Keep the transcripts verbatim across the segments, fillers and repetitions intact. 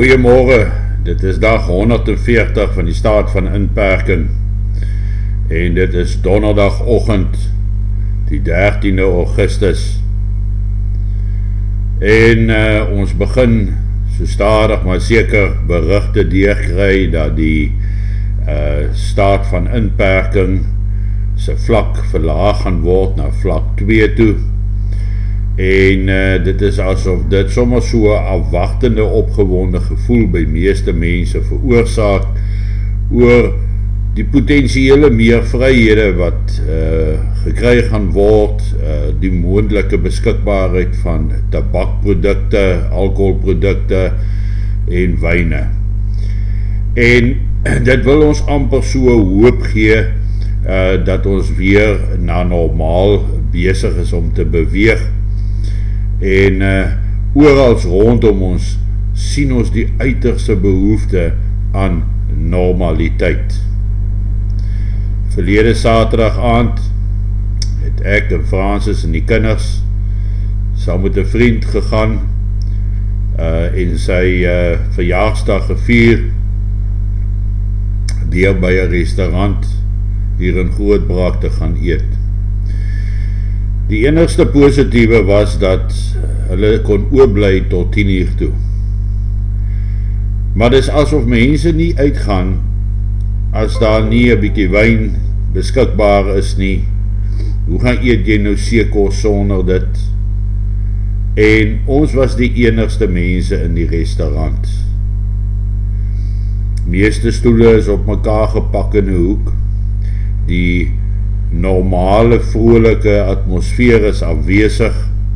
Goeiemorgen, dit is dag honderdveertig van die staat van inperking en dit is donderdagoggend, die dertiende Augustus en uh, ons begin so stadig maar seker berigte deurkry dat die uh, staat van inperking se vlak verlaag gaan word na vlak twee toe. En uh, dit is asof dit sommer so afwachtende opgewonde gevoel by meeste mense veroorsaak oor die potentiële meer vryhede wat uh, gekry gaan word, uh, die moontlike beskikbaarheid van tabakprodukte, alcoholprodukte en wyne. En dit wil ons amper so hoop gee uh, dat ons weer na normaal besig is om te beweeg. En uh, orals rondom ons sien ons die uiterste behoefte aan normaliteit. Verlede Saterdag aand het ek en Francis en die kinders saam met 'n vriend gegaan uh, en sy uh, verjaarsdag gevier deur by 'n restaurant hier in Grootbraak te gaan eet. Die enigste positiewe was dat hulle kon oorbly tot tien uur toe. Maar dis asof mense nie uitgaan as daar nie 'n bietjie wyn beskikbaar is nie. Hoe gaan eet jy nou seekos sonder dit? En ons was die enigste mense in die restaurant. Meeste stoele is op mekaar gepak in 'n hoek. Die normale, vrolike atmosfeer is afwesig.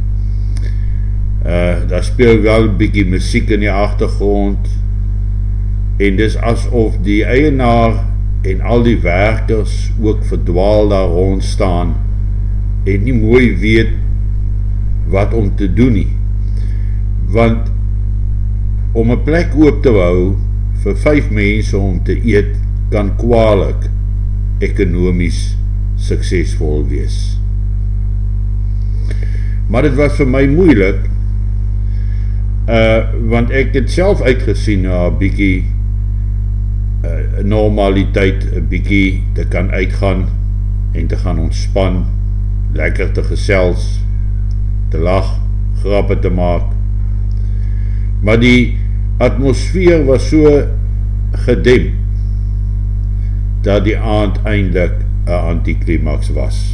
Uh, daar speel wel 'n bietjie musiek in die agtergrond. En dis asof die eienaar en al die werkers ook verdwaal daar rond staan en nie mooi weet wat om te doen nie. Want om 'n plek oop te hou vir vyf mense om te eet kan kwaadlik ekonomies suksesvol wees. Maar dit was vir my moeilik, uh, want ek het self uitgesien na 'n bietjie uh, normaliteit, 'n bietjie te kan uitgaan en te gaan ontspan, lekker te gesels, te lag, grappe te maak. Maar die atmosfeer was so gedemp dat die aand eintlik 'n antiklimaks was.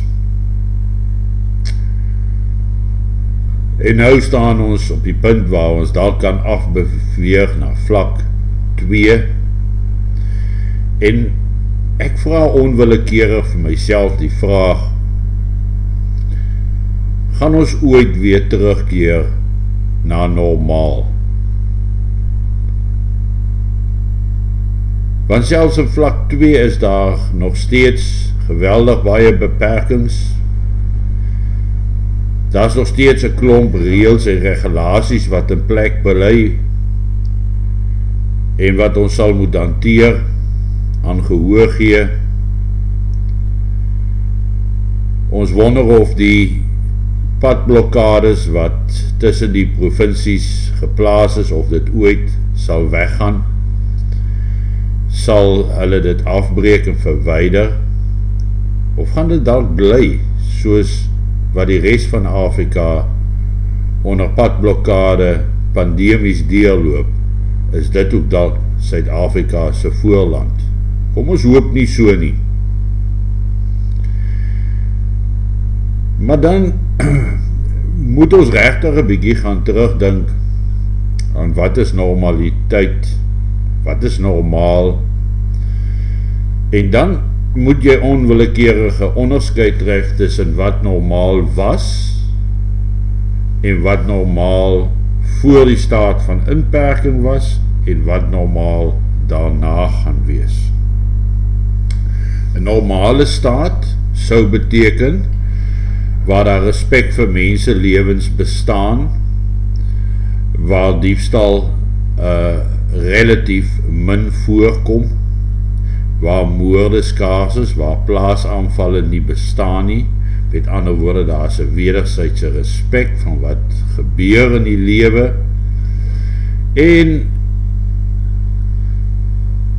En nou staan ons op die punt waar ons dalk kan afbeweeg na vlak twee. En ek vra onwillekeurig vir myself die vraag: gaan ons ooit weer terugkeer na normaal? Want selfs in vlak twee is daar nog steeds geweldig baie beperkings. Daar is nog steeds 'n klomp reëls en regulasies wat in plek bly en wat ons sal moet hanteer, aan gehoor gee. Ons wonder of die padblokkades wat tussen die provinsies geplaas is, of dit ooit sal weggaan. Sal hulle dit afbreek en verwyder, of gaan dit dalk bly soos wat die res van Afrika onder padblokkade pandemies deurloop? Is dit ook dalk Suid-Afrika se voorland? Kom ons hoop nie so nie. Maar dan moet ons regtig 'n bietjie gaan terugdink aan wat is normaliteit, wat is normaal, en dan moet jy onwillekeurige onderskeid tref tussen wat normaal was en wat normaal voor die staat van inperking was en wat normaal daarna gaan wees. 'n Normale staat sou beteken waar daar respek vir mense lewens bestaan, waar diefstal uh, relatief min voorkom, waar moorde skaars is, waar plaasaanvalle nie bestaan nie. Met ander woorde, daar is 'n wederwysige respek van wat gebeur in die lewe, en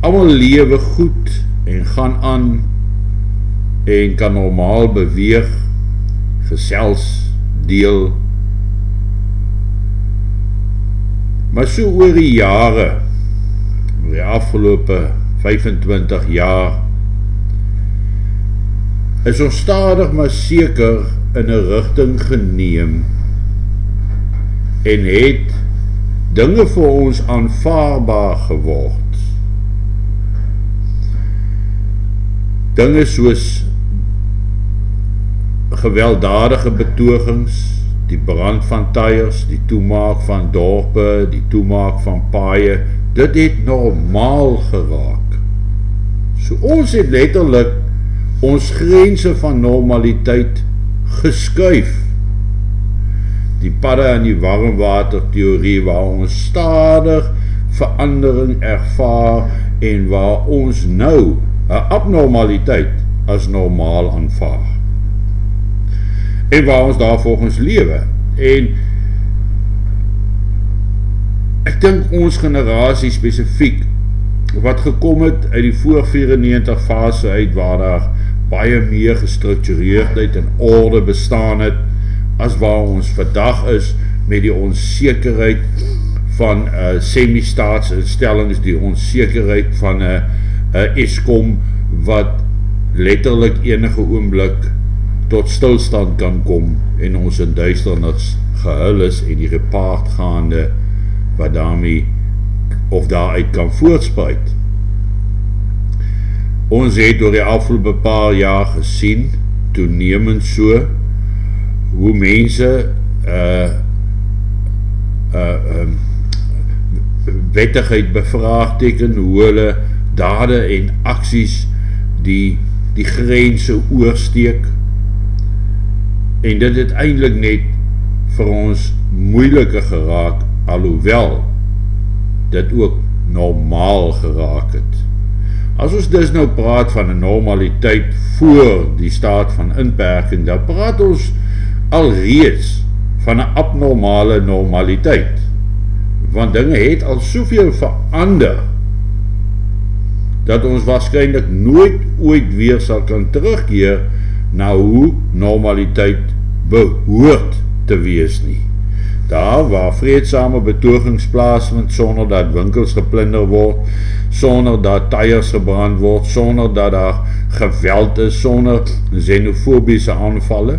almal lewe goed en gaan aan en kan normaal beweeg, gesels, deel. Maar so oor die jare, oor die afgelope vyfentwintig jaar, is ons stadig maar seker in 'n rigting geneem en het dinge vir ons aanvaarbaar geword. Dinge soos gewelddadige betogings, die brand van tyres, die toemaak van dorpe, die toemaak van paaie, dit het normaal geraak. So ons het letterlik ons grense van normaliteit geskuif. Die padde in die warmwaterteorie waar ons stadig verandering ervaar en waar ons nou 'n abnormaliteit as normaal aanvaar. En waar ons daar volgens lewe. En ek dink ons generasie spesifiek, wat gekom het uit die voor vyrennegentig fase uit, waar daar baie meer gestruktureerdheid en orde bestaan het, as waar ons vandag is, met die onsekerheid van uh, semi-staatsinstellings, die onsekerheid van 'n uh, uh, Eskom, wat letterlik enige oomblik tot stilstand kan kom, en ons in duisternis gehul is, en die gepaardgaande, wat daarmee, of daaruit kan voortspruit. Ons het door die afgelope paar jaar gesien, toenemend so, hoe mense uh, uh, uh, wettigheid bevraagteken, hoe hulle dade en aksies die, die grense oorsteek, en dit het eintlik net vir ons moeiliker geraak, alhoewel dit ook normaal geraak het. As ons dus nou praat van 'n normaliteit voor die staat van inperking, dan praat ons alreeds van 'n abnormale normaliteit, want dinge het al soveel verander, dat ons waarskynlik nooit ooit weer sal kan terugkeer na hoe normaliteit behoort te wees nie. Daar waar vreedsame betogings plaasvind, sonder dat winkels geplunder word, sonder dat tyres gebrand word, sonder dat daar geweld is, sonder xenofobiese aanvalle,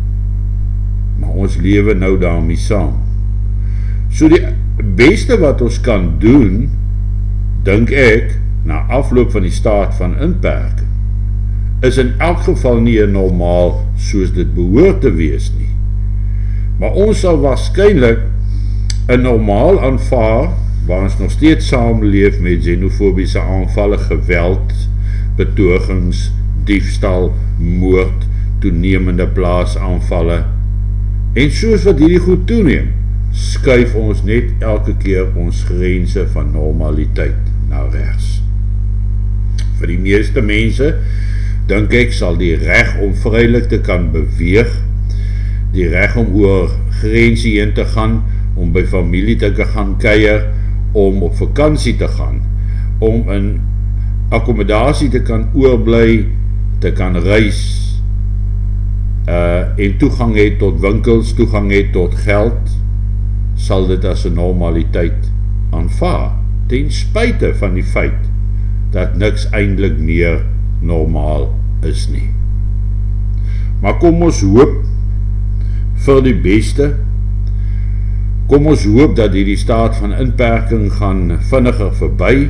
maar ons lewe nou daarmee saam. So die beste wat ons kan doen, dink ek, na afloop van die staat van inperking, is in elk geval nie 'n normaal soos dit behoort te wees nie. Maar ons sal waarskynlik 'n normaal aanvaar, waar ons nog steeds saamleef met xenofobiese aanvalle, geweld, betogings, diefstal, moord, toenemende plaasaanvalle, en soos wat hierdie goed toeneem, skuif ons net elke keer ons grense van normaliteit na regs. Vir die meeste mense, dink ek, sal die reg om vrylik te kan beweeg, die reg om oor grense heen te gaan, om by familie te gaan kuier, om op vakansie te gaan, om in akkommodasie te kan oorbly, te kan reis, uh, en toegang het tot winkels, toegang het tot geld, sal dit as 'n normaliteit aanvaar, ten spyte van die feit, dat niks eintlik meer normaal is nie. Maar kom ons hoop vir die beste, kom ons hoop dat hierdie staat van inperking gaan vinniger verby,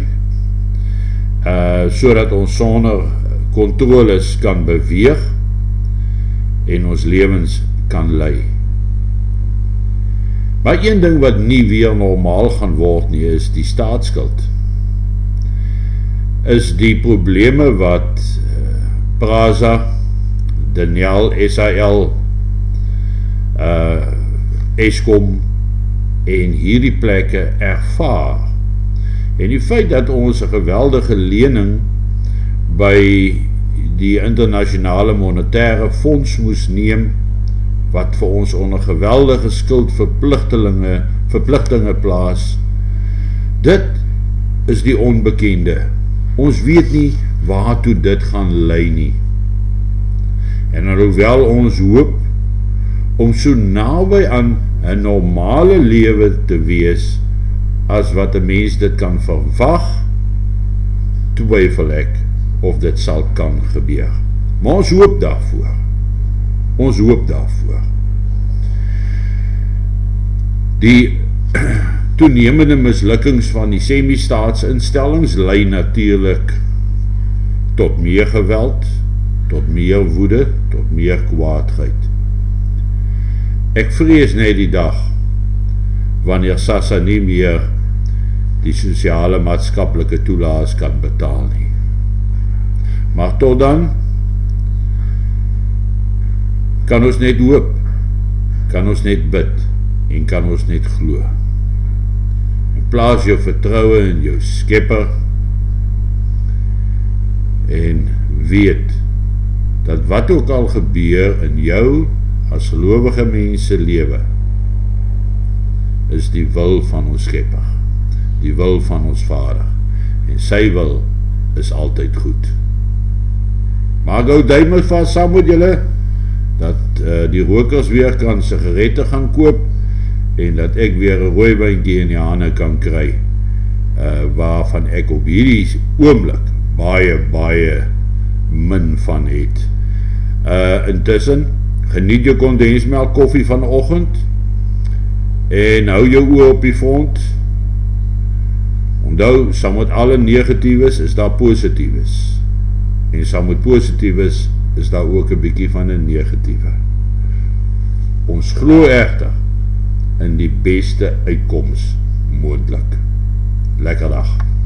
uh, sodat ons sonder kontroles kan beweeg, en ons lewens kan lei. Maar een ding wat nie weer normaal gaan word nie, is die staatsskuld. Is die probleme wat uh, Praza, Daniel, S A L, uh, Eskom en hierdie plekke ervaar. En die feit dat ons 'n geweldige lening by die internasionale monetaire fonds moes neem, wat vir ons onder geweldige skuldverpligtinge verpligtinge plaas, dit is die onbekende. Ons weet nie waartoe dit gaan lei nie. En alhoewel ons hoop om so naby aan 'n normale lewe te wees as wat 'n mens dit kan verwag, twyfel ek of dit sal kan gebeur. Maar ons hoop daarvoor. Ons hoop daarvoor. Die toenemende mislukkings van die semi-staatsinstellings lei natuurlik tot meer geweld, tot meer woede, tot meer kwaadheid. Ek vrees net die dag wanneer SASSA nie meer die sosiale maatskaplike toelaas kan betaal nie. Maar tot dan kan ons net hoop, kan ons net bid en kan ons net glo. En plaas jou vertroue in jou Skepper en weet dat wat ook al gebeur in jou as gelowige mense lewe, is die wil van ons Skepper, die wil van ons Vader, en sy wil is altyd goed. Maar gou duim vas saam met julle, dat uh, die rokers weer kan sigarette gaan koop, en dat ek weer 'n rooiwyntjie in die hande kan kry, uh, waarvan ek op hierdie oomblik baie, baie min van het. Uh, intussen, geniet jou kondensmelk koffie vanoggend, en hou jou oor op die front. Onthou, saam met alle negatiefs is daar positiefs, en saam met positiefs is daar ook 'n bietjie van 'n negatiewe. Ons glo egter in die beste uitkoms moontlik. Lekker dag.